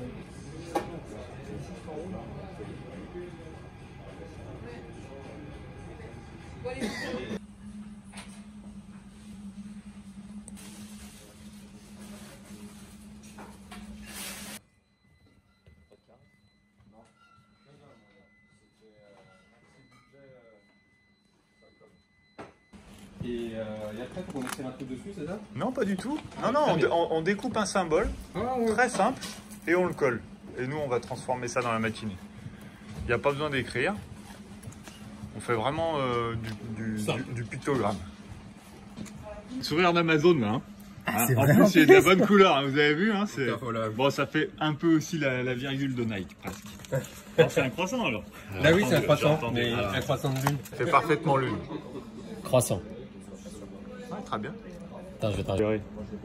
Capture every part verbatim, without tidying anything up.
Et, euh, et après, il faut qu'on écrive un truc dessus, c'est ça? Non, pas du tout. Non, non, on, on, on découpe un symbole, ah, ouais. très simple, et on le colle. Et nous, on va transformer ça dans la matinée. Il n'y a pas besoin d'écrire. On fait vraiment euh, du, du, du, du pictogramme. Sourire d'Amazon, là. Hein. Ah, en plus, il y a de la bonne couleur, hein, vous avez vu, hein, bon, ça fait un peu aussi la, la virgule de Nike, presque. Non, c'est un croissant, alors. Là, oui, c'est un croissant, mais alors, un croissant de lune. C'est parfaitement lune. Croissant. Ouais, très bien. Attends, je vais t'en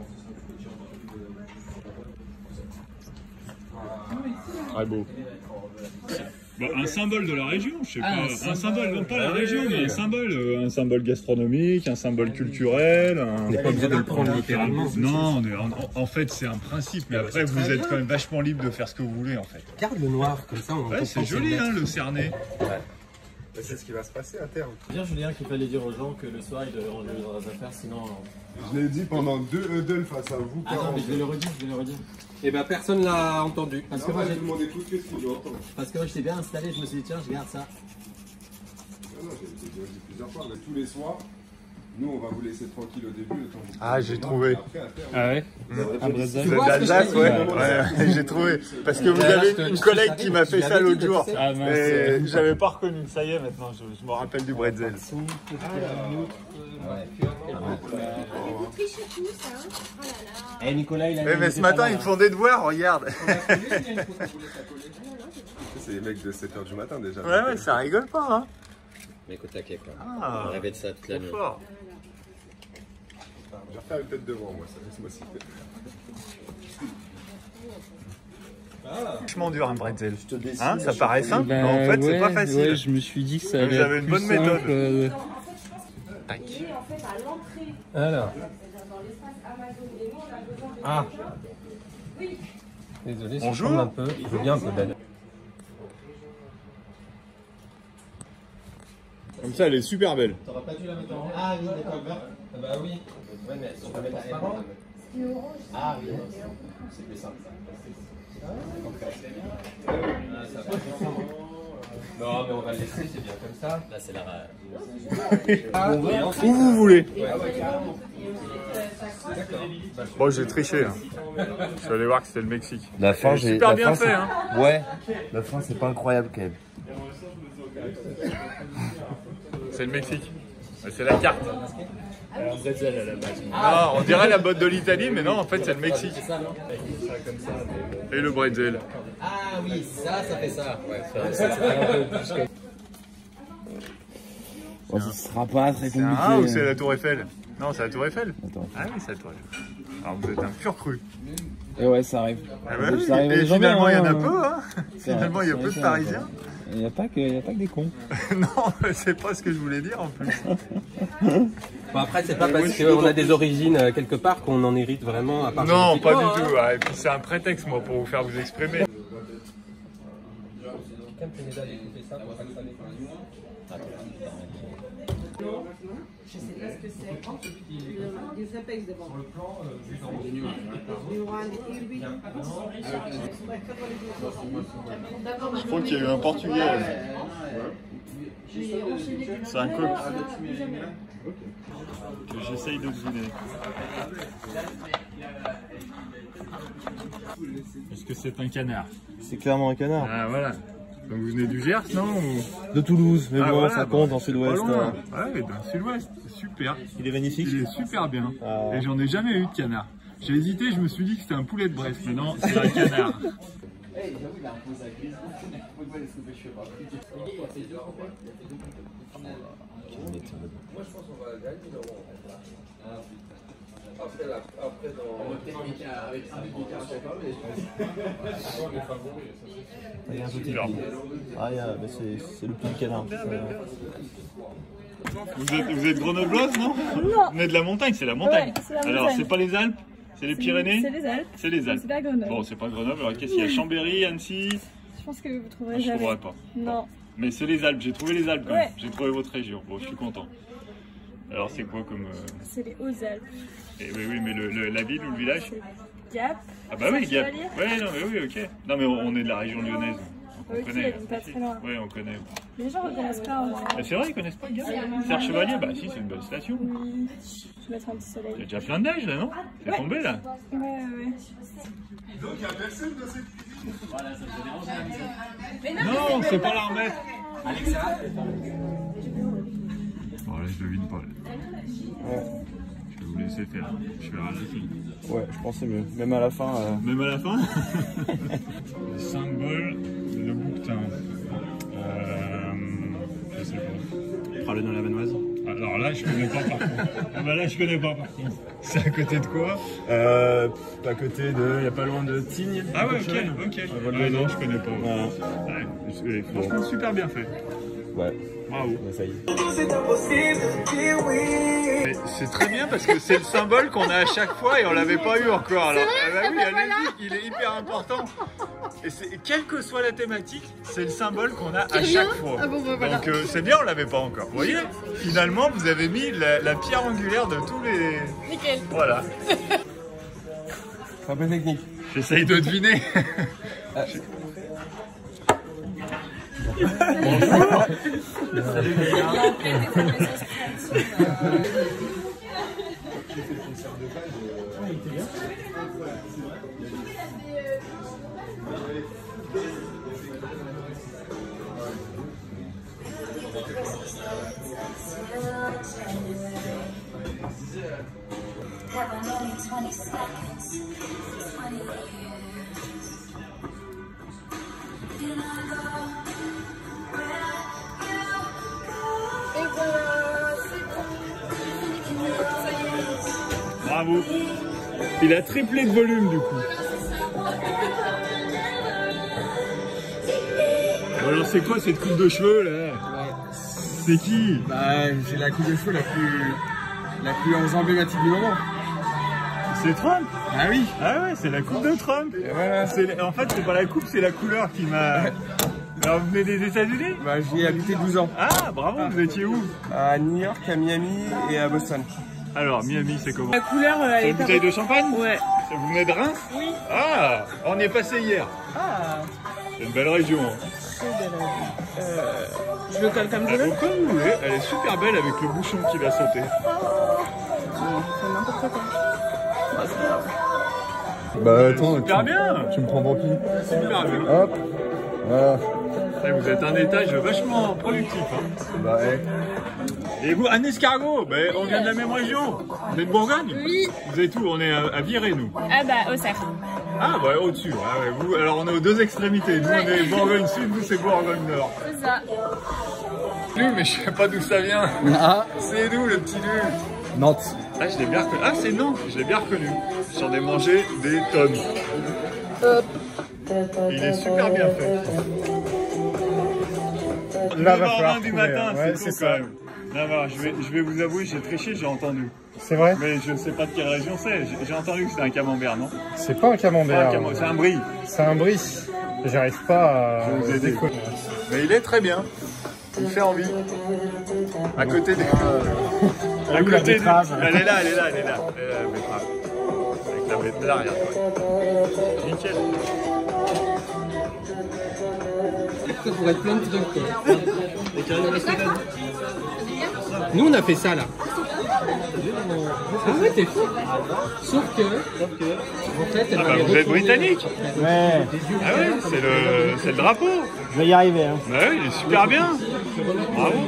très beau. Bon, un symbole de la région, je sais ah, pas. Un symbole, un symbole non pas la région, mais un symbole, euh, un symbole gastronomique, un symbole culturel. Un... On n'est pas obligé de le prendre littéralement. Non, on est, en, en fait, c'est un principe, mais après, vous êtes quand même vachement libre de faire ce que vous voulez, en fait. Regarde le noir, comme ça, on ouais, c'est joli, hein, le cerné. Ouais. C'est ce qui va se passer à terme. Bien, Julien, qu'il fallait dire aux gens que le soir, ils devaient ranger leurs affaires, sinon... Je l'ai dit pendant deux huddles face à vous. Ah non, mais je vais le redire, je vais le redire. Eh ben, personne l'a entendu. Parce non, que moi, j'ai demandé tout ce que tu dois entendre. Parce que moi, j'étais bien installé, je me suis dit, tiens, je garde ça. Non, non, j'ai dit plusieurs fois, mais tous les soirs, nous, on va vous laisser tranquille au début. Le temps de ah, j'ai trouvé. Après, après, ah ouais mmh. Un bretzel d'Alsace, ouais. ouais. ouais. J'ai trouvé. Parce que vous avez une collègue qui m'a fait ça l'autre jour. Ah, mince. Et j'avais pas reconnu. Ça y est, maintenant, je, je me rappelle du bretzel. Eh Nicolas, il a. Mais, mais ce matin, ils me font des devoirs, regarde. C'est les mecs de sept heures du matin déjà. Ouais, ouais, ça rigole pas, hein. Mais écoute, taquet quoi. Ah, on rêvait de ça toute la nuit. Fort. Je vais refaire une tête devant moi, ça laisse-moi aussi. Vachement dur un bretzel. Hein, ça paraît simple, bah, mais en fait, ouais, c'est pas facile. Ouais, je me suis dit que ça allait. J'avais une bonne méthode. Euh... Tac. Alors. Ah. Désolé, on si joue je un peu. Je veux bien un peu d'aide. Comme ça, elle est super belle. T'aurais pas dû la mettre en... Ah oui, d'accord. Ah bah oui. Ouais, mais on peut mettre transparent. Ah oui, c'est plus simple ça. Non, mais on va le laisser, c'est bien comme ça. Là, c'est la... Ah, où vous voulez. Bon, j'ai triché. Hein. Je suis allé voir que c'était le Mexique. La fin, j'ai super la bien fin, fait. Hein. Ouais, la fin, c'est pas incroyable quand même. C'est le Mexique. C'est la carte. Alors, bretzel à la base. Non, on dirait la botte de l'Italie, mais non, en fait, c'est le Mexique. Et le bretzel. Ah oui, ça, ça fait ça. Ouais, ça, bon, ce sera pas très compliqué. Ah, ou c'est la Tour Eiffel? Non, c'est la Tour Eiffel. Attends. Ah oui, c'est la Tour Eiffel. Alors, vous êtes un pur cru. Et ouais, ça arrive. Ah bah oui, ça arrive et finalement, il y en a peu. Hein. Finalement, il y a peu de Parisiens. Il n'y a, a pas que des cons. Non, c'est pas ce que je voulais dire en plus. Bon, après, c'est pas parce qu'on a des origines euh, quelque part qu'on en hérite vraiment à part. Non, pas du hein. tout. Ouais, et puis c'est un prétexte, moi, pour vous faire vous exprimer. Je sais pas ce que c'est. Les apex d'abord. Sur le plan, du Je crois qu'il y a eu un Portugais. C'est un coq. Que j'essaye de deviner. Est-ce que c'est un canard? C'est clairement un canard. Ah voilà. Donc vous venez du Gers, non ou... De Toulouse, mais ah, bon, voilà, ça compte bon, en sud-ouest. Euh... Ouais, dans le sud-ouest, super. Il est magnifique. Il est super bien. Ah. Et j'en ai jamais eu de canard. J'ai hésité, je me suis dit que c'était un poulet de Brest, mais non, c'est un canard. Après, la, après dans... Il y a un petit peu. Ah, c'est le petit canard. Vous êtes, vous êtes grenobloise, non? Non. Vous venez de la montagne, c'est la montagne. Ouais, la Alors, montagne. c'est pas les Alpes? C'est les Pyrénées? C'est les Alpes. C'est les Alpes. C'est pas Grenoble. Bon, c'est pas Grenoble. Alors qu'est-ce qu'il y a? Chambéry, Annecy? Je pense que vous trouverez ah, je jamais. Je trouverai pas. Non. Bon. Mais c'est les Alpes. J'ai trouvé les Alpes quand ouais. même. J'ai trouvé votre région. Bon, je suis content. Alors c'est quoi comme... Euh... C'est les Hautes-Alpes. Eh, oui, oui, mais le, le, la ville ou le village? Gap. Ah bah oui, Gap. Ouais, non, mais oui, ok. Non, mais on, on est de la région lyonnaise. On ok, connaît. donc pas très loin. Oui, on connaît. Les gens ne reconnaissent pas. Hein. C'est vrai, ils connaissent pas Gap. Serre Chevalier, bah si, c'est une bonne station. Oui. Je vais mettre un petit soleil. Il y a déjà plein de neige là, non? C'est ouais. tombé là? Ouais, ouais. Donc il n'y a personne dans cette cuisine. Voilà, ça te dérange la Non, c'est pas la remettre. Alexa. Bon, là, je devine pas. Ouais. Je vais vous laisser faire. Je vais rajouter. Ouais, je pense que c'est mieux. Même à la fin. Euh... Même à la fin. Le symbole, le bouquetin. Euh, je sais pas. Prends-le dans la vanoise. Alors là, je connais pas par contre. Ah bah là, je connais pas par contre. C'est à côté de quoi? Euh, à côté de, il y a pas loin de Tignes. Ah ouais, ok, ok. Ah non, je connais pas. Voilà. Ouais, franchement, bon. Super bien fait. Ouais. Bravo. Ça y est. C'est très bien parce que c'est le symbole qu'on a à chaque fois et on l'avait pas eu encore. Alors, ah bah oui, allez-y, il est hyper important. Et quelle que soit la thématique, c'est le symbole qu'on a à chaque fois. Ah bon, bah, voilà. Donc euh, c'est bien, on l'avait pas encore. Vous voyez, finalement, vous avez mis la, la pierre angulaire de tous les... Nickel. Voilà. C'est un peu technique. J'essaye de deviner. Ah. Bonjour. Salut les gars. Bravo. Il a triplé de volume du coup. Alors c'est quoi cette coupe de cheveux là? Ouais. C'est qui? Bah j'ai la coupe de cheveux la plus la plus emblématique du moment. C'est Trump? Ah oui. Ah ouais, c'est la coupe de Trump. Voilà. En fait c'est pas la coupe, c'est la couleur qui m'a... Alors vous venez des États-Unis? Bah j'y ai habité douze ans. Ah bravo, ah. Vous étiez où? À New York, à Miami et à Boston. Alors Miami c'est comment? La couleur, euh, c'est une bouteille de champagne? Ouais. Vous venez de Reims? Oui. Ah, on y est passé hier. Ah. C'est une belle région. Hein. C'est une belle région. Euh, je le colle comme je veux. Comme vous voulez, elle est super belle avec le bouchon qui va sauter. Oh. C'est n'importe quoi. Bah, c'est pas grave. Bah attends, super tu, bien. Tu me prends pour qui? Super bien. Hop. Voilà. Vous êtes un étage vachement productif. Hein. Bah ouais. Et vous, un escargot, bah, on vient de la même région. Vous êtes de Bourgogne? Oui. Vous êtes où? On est à, à Viré, nous. Ah bah, au cerf. Ah bah au-dessus. Ah, ouais, vous, alors on est aux deux extrémités. Nous ouais. On est Bourgogne Sud, vous c'est Bourgogne Nord. C'est ça. Lu, mais je sais pas d'où ça vient. Ah. C'est d'où le petit Lu? Nantes. Ah, je l'ai bien reconnu. Ah, c'est Nantes, je l'ai bien reconnu. J'en ai mangé des tonnes. Hop. Il est super bien fait. neuf heures vingt du matin, ouais, c'est ça. Quand même. Là, voilà, je, vais, je vais vous avouer, j'ai triché, j'ai entendu. C'est vrai? Mais je ne sais pas de quelle région c'est. J'ai entendu que c'était un camembert, non? C'est pas un camembert. Cam c'est un brie. C'est un brie. J'arrive pas à vous aider. Mais il est très bien. Il fait envie. À côté des... Euh, à côté des... Elle est là, elle est là, elle est là. Elle est là, la betterave. Avec la betterave, regarde. Nickel. Ça pourrait être plein de trucs quoi. Nous on a fait ça là. Ah ouais t'es fou. Sauf que, en fait elle ah bah vous êtes britannique. Ouais. Ah ouais, c'est le, c'est le drapeau. Je vais y arriver. Hein. Bah oui, il est super bien. Bravo.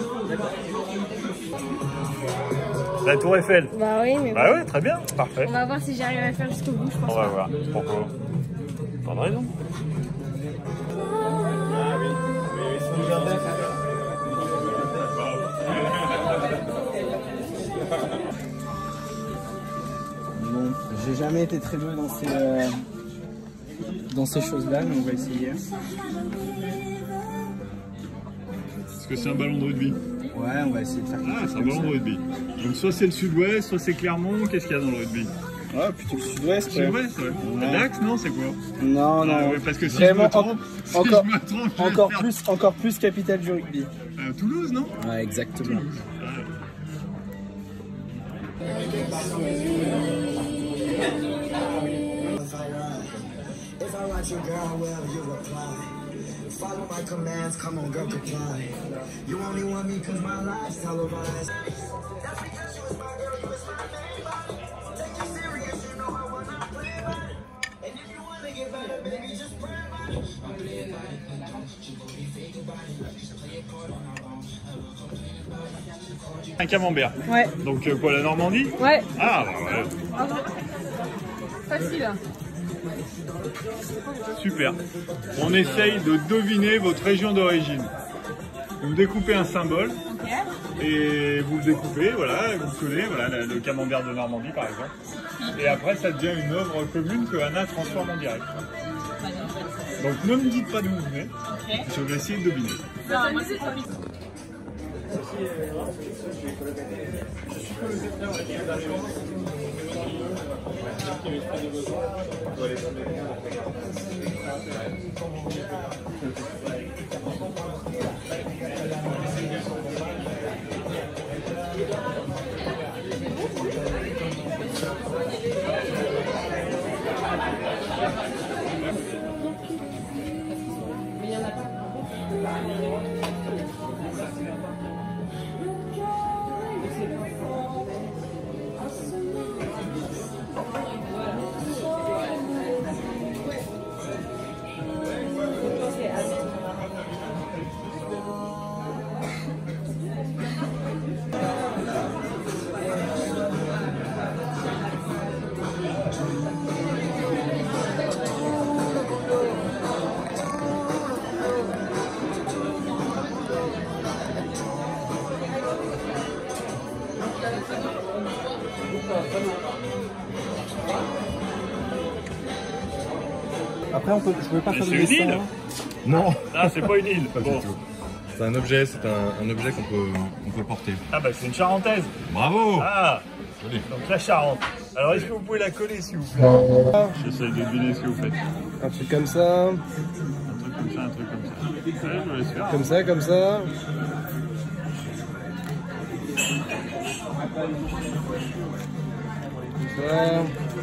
La tour Eiffel. Bah oui, mais bah bon. ouais, très bien, parfait. On va voir si j'arrive à faire jusqu'au bout, je pense. On va voir. Pourquoi? Pas de raison. Bon, j'ai jamais été très doué dans ces, euh, dans ces choses-là, mais on va essayer. Est-ce que c'est un ballon de rugby? Ouais, on va essayer de faire quelque ah, chose c'est un comme ballon ça. de rugby. Donc soit c'est le sud-ouest, soit c'est Clermont. Qu'est-ce qu'il y a dans le rugby? Ah, plutôt le sud-ouest. Sud-ouest, ouais. Ouais. Dax, non, c'est quoi? Non, non. Ah ouais, parce que si Vraiment, je me trompe, si encore, je me trompe, je vais encore faire- plus, encore plus capitale du rugby. Euh, Toulouse, non? Ouais, exactement. Toulouse. Ouais. If I write your girl, well, you reply. Follow my commands, come on, girl, comply. You only want me cause my life's televised. That's because you was my girl, you was my baby. Take you serious, you know I wanna play right. And if you wanna get better, baby, just pray right. I'm playing right. She gon' be fake about it. Just play a part on our own. Un camembert. Ouais. Donc euh, quoi, la Normandie? Ouais. Ah bah ouais. Facile. Super. On essaye de deviner votre région d'origine. Vous découpez un symbole et vous le découpez, voilà, vous collez, voilà, le, le camembert de Normandie par exemple. Et après ça devient une œuvre commune que Anna transforme en direct. Donc ne me dites pas d'où vous venez, je vais essayer de deviner. Non, moi c'est trop vite. Après, on peut, je pouvais pas Mais faire c'est de une dessin, île. hein. Non, Ah, c'est pas une île. pas Bon. du tout. C'est un objet, c'est un, un objet qu'on peut, qu'on peut porter. Ah bah c'est une charentaise. Bravo! Ah, Joli. donc la Charente. Alors est-ce que vous pouvez la coller s'il vous plaît? J'essaie de deviner ce que vous faites. Un truc comme ça, Un truc comme ça, un truc comme ça. Ouais, je vous laisse faire. comme ça, comme ça. Comme ça.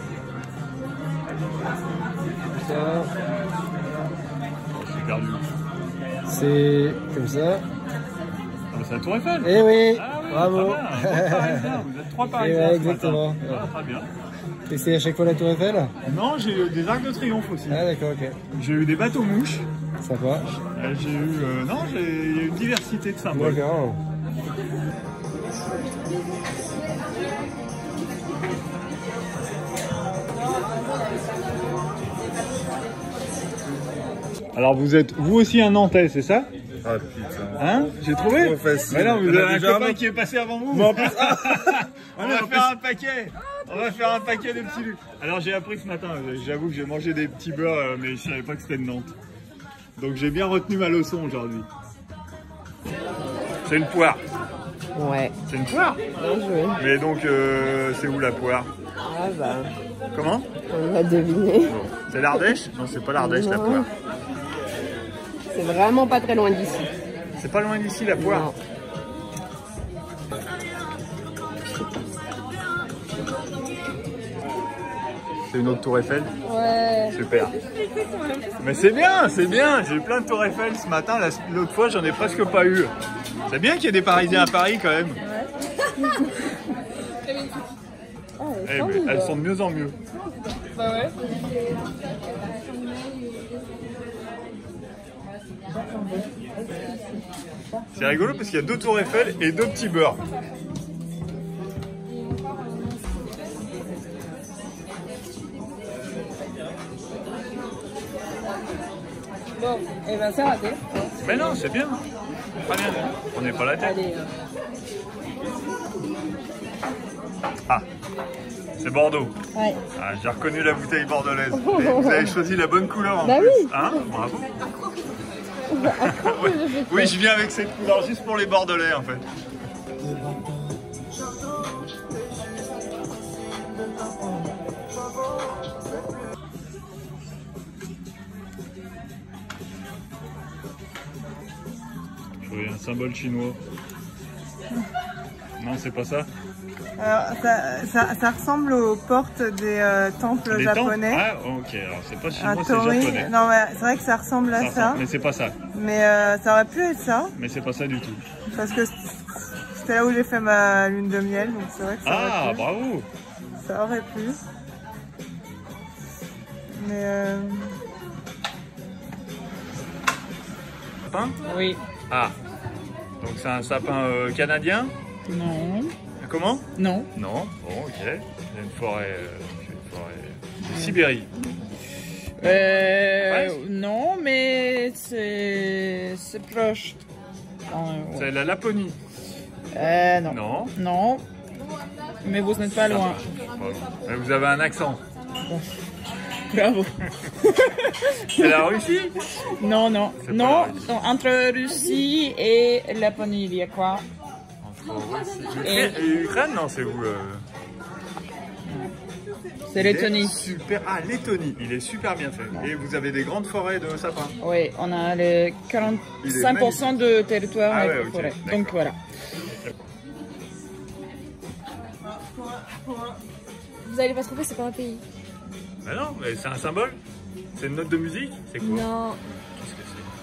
Comme ça. C'est perdu. C'est comme ça. Ah, bah, c'est la Tour Eiffel. Eh oui, Ah oui, bravo. très bien. Trois Parisiens. Vous êtes trois Eh Parisiens ouais, ce exactement. matin. Ah, très bien. Et c'est à chaque fois la Tour Eiffel? Non, j'ai eu des arcs de triomphe aussi. Ah d'accord, ok. J'ai eu des bateaux mouches. Sympa. Euh, J'ai eu... euh, non, j'ai il y a eu une diversité de symboles. D'accord. Alors vous êtes vous aussi un Nantais, c'est ça? Ah putain. Hein? J'ai trouvé? Trop facile. Mais non, vous On a avez un déjà copain un- qui est passé avant vous. Mais en plus- On va faire un paquet. On va faire un paquet de petits lus. Alors j'ai appris ce matin, j'avoue que j'ai mangé des petits beurres, euh, mais je savais pas que c'était de Nantes. Donc j'ai bien retenu ma leçon aujourd'hui. C'est une poire. Ouais, C'est une poire? bien joué. Mais donc euh, c'est où la poire? Ah bah, Comment? on va deviner. C'est l'Ardèche? Non, c'est pas l'Ardèche la Non. poire. C'est vraiment pas très loin d'ici. C'est pas loin d'ici la poire. Non. C'est une autre tour Eiffel? Ouais. Super. Mais c'est bien, c'est bien. J'ai eu plein de tours Eiffel ce matin. La- L'autre fois, j'en ai presque pas eu. C'est bien qu'il y ait des Parisiens à Paris quand même. Ah, Eh, mais elles sont de mieux en mieux. Bah ouais. C'est rigolo parce qu'il y a deux tours Eiffel et deux petits beurres. Bon, et ben c'est raté. Mais non, c'est bien. Très bien. On n'est pas la tête. Allez. euh, Ah, c'est Bordeaux. Ouais. Ah, j'ai reconnu la bouteille bordelaise. Et vous avez choisi la bonne couleur en Bah plus. oui. Hein? Bravo. Ouais. Oui, je viens avec cette couleur juste pour les Bordelais en fait. trouver un symbole chinois. Non, c'est pas ça. Alors, ça, ça, ça ressemble aux portes des euh, temples Les japonais. temples Ah, ok. Alors, c'est pas chinois, c'est Tori. japonais. Non, mais c'est vrai que ça ressemble à Ça ça. ressemble, mais c'est pas ça. Mais euh, ça aurait pu être ça. Mais c'est pas ça du tout. Parce que c'était là où j'ai fait ma lune de miel, donc c'est vrai que ça Ah, aurait pu. bravo. Ça aurait pu. Mais euh... Sapin? Oui. Ah. Donc c'est un sapin euh, canadien? Non. Comment? Non. Non. Bon, ok. Il y a une forêt, euh, une forêt de Sibérie. Euh, non, mais c'est c'est proche. Euh, ouais. C'est la Laponie. Euh, non. Non. Non. Mais vous n'êtes pas loin. Mais vous avez un accent. Bravo. C'est la Russie? Non, non. C'est Non, pas la Russie. non, entre Russie et Laponie, il y a quoi? Entre Russie Et- et Ukraine? Non, c'est où euh... C'est Il est Lettonie. Super. Ah, Lettonie. Il est super bien fait. Et vous avez des grandes forêts de sapins. Oui, on a le quarante-cinq pour cent de territoire Ah est ouais, pour ok, forêt. d'accord. Donc voilà. Vous allez pas trouver, c'est pas un pays. Mais non, mais c'est un symbole. C'est une note de musique. C'est quoi? Non. Qu'est-ce que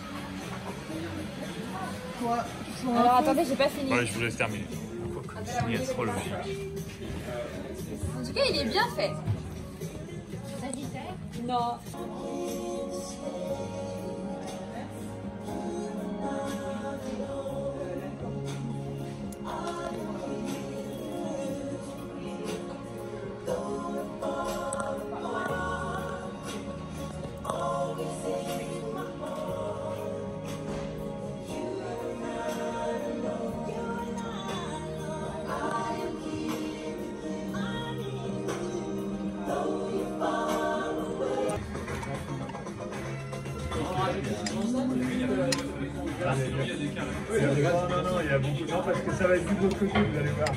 c'est? Alors attendez, j'ai pas fini. Ouais, je vous laisse terminer. Signe astrologie. En tout cas, il est bien fait. Non. Non, non, non, il y a beaucoup de gens parce que ça va être du beau côté, vous allez voir.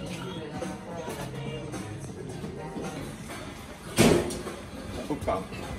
Opa.